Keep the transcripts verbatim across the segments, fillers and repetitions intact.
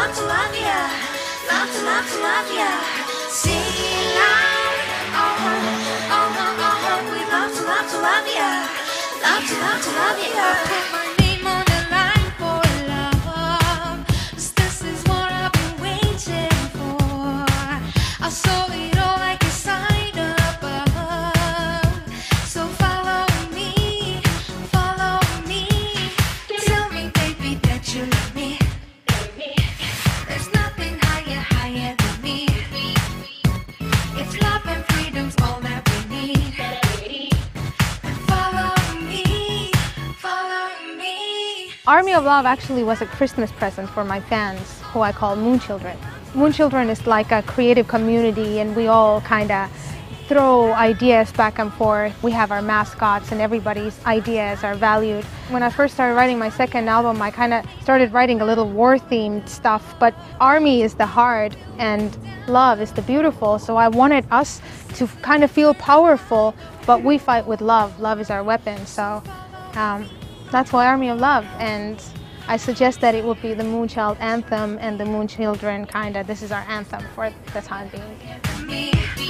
love to love ya. Love to love to love ya. Sing it loud. Uh-huh, uh-huh, uh-huh. We love to love to love ya. Love to love to love ya. Put my name on the line for love. 'Cause this is what I've been waiting for. I saw it all like a sign above. So follow me, follow me. Tell me, baby, that you love me. There's nothing higher, higher than me. It's love and freedom's all that we need. Follow me, follow me. Army of Love actually was a Christmas present for my fans, who I call Moon Children. Moon Children is like a creative community, and we all kind of throw ideas back and forth. We have our mascots, and everybody's ideas are valued. When I first started writing my second album, I kind of started writing a little war-themed stuff, but Army is the hard and love is the beautiful, so I wanted us to kind of feel powerful, but we fight with love. Love is our weapon, so um, that's why Army of Love. And I suggest that it would be the Moonchild anthem and the Moon Children kind of, this is our anthem for the time being.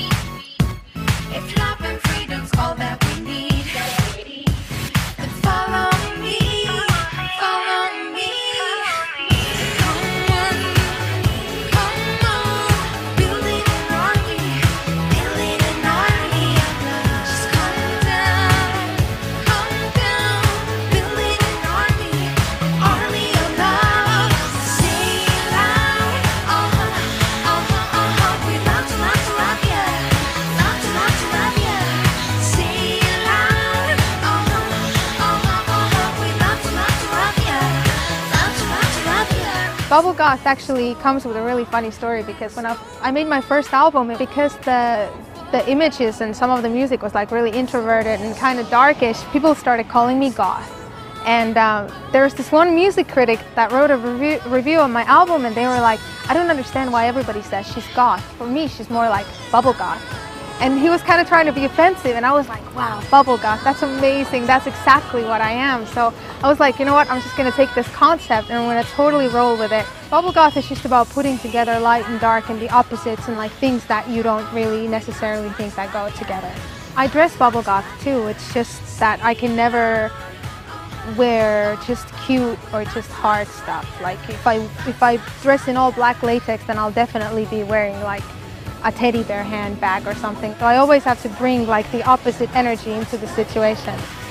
If love and freedom's all that we need, then follow me, follow me. Come on, come on, building an army, building an army of love. Just come down, come down, building an army, army of love. Sing it loud, uh-huh, uh-huh, uh-huh. We love to love to love ya. Love to love to love ya. Sing it loud, uh-huh, uh-huh, uh-huh. We love to love to love ya. Love to love to love ya. Bubble Goth actually comes with a really funny story, because when I, I made my first album, because the the images and some of the music was like really introverted and kind of darkish, people started calling me goth. And uh, there was this one music critic that wrote a review, review on my album, and they were like, I don't understand why everybody says she's goth. For me, she's more like bubble goth. And he was kind of trying to be offensive, and I was like, wow, bubble goth, that's amazing, that's exactly what I am. So I was like, you know what, I'm just going to take this concept and I'm going to totally roll with it. Bubble goth is just about putting together light and dark and the opposites and like things that you don't really necessarily think that go together. I dress bubble goth too, it's just that I can never wear just cute or just hard stuff. Like if I, if I dress in all black latex, then I'll definitely be wearing like a teddy bear handbag or something. So I always have to bring like the opposite energy into the situation.